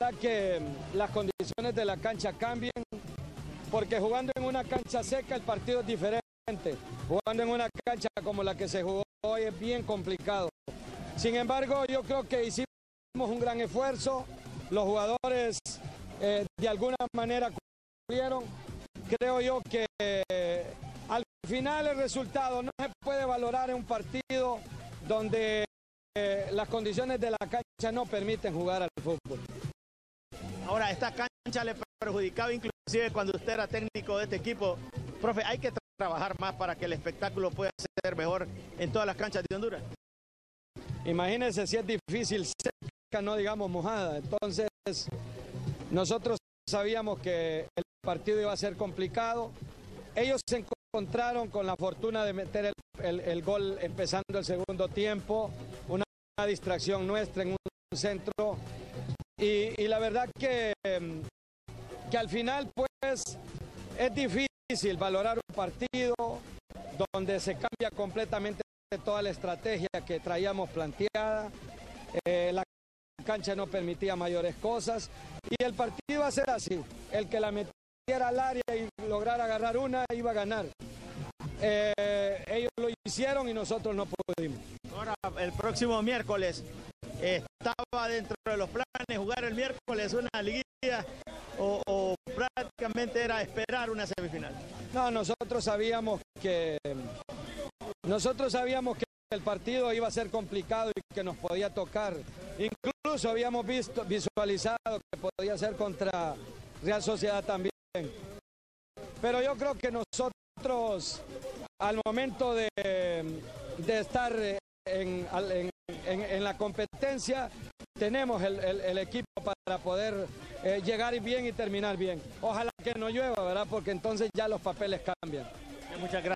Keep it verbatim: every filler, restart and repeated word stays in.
que las condiciones de la cancha cambian, porque jugando en una cancha seca el partido es diferente. Jugando en una cancha como la que se jugó hoy es bien complicado. Sin embargo, yo creo que hicimos un gran esfuerzo. Los jugadores eh, de alguna manera cumplieron. Creo yo que eh, al final el resultado no se puede valorar en un partido donde eh, las condiciones de la cancha no permiten jugar al fútbol. Ahora, esta cancha le perjudicaba inclusive cuando usted era técnico de este equipo. Profe, hay que tra trabajar más para que el espectáculo pueda ser mejor en todas las canchas de Honduras. Imagínense si es difícil seca, no digamos mojada. Entonces, nosotros sabíamos que el partido iba a ser complicado. Ellos se encontraron con la fortuna de meter el, el, el gol empezando el segundo tiempo, una, una distracción nuestra en un centro. Y, y la verdad que, que al final pues es difícil valorar un partido donde se cambia completamente toda la estrategia que traíamos planteada. Eh, la cancha no permitía mayores cosas y el partido iba a ser así. El que la metiera al área y lograra agarrar una iba a ganar. Eh, ellos lo hicieron y nosotros no pudimos. Ahora, el próximo miércoles, ¿estaba dentro de los planes jugar el miércoles una liguilla o, o prácticamente era esperar una semifinal? No, nosotros sabíamos que nosotros sabíamos que el partido iba a ser complicado y que nos podía tocar. Incluso habíamos visto, visualizado que podía ser contra Real Sociedad también. Pero yo creo que nosotros, al momento de, de estar en, en, en, en la competencia, tenemos el, el, el equipo para poder eh, llegar bien y terminar bien. Ojalá que no llueva, ¿verdad? Porque entonces ya los papeles cambian. Muchas gracias.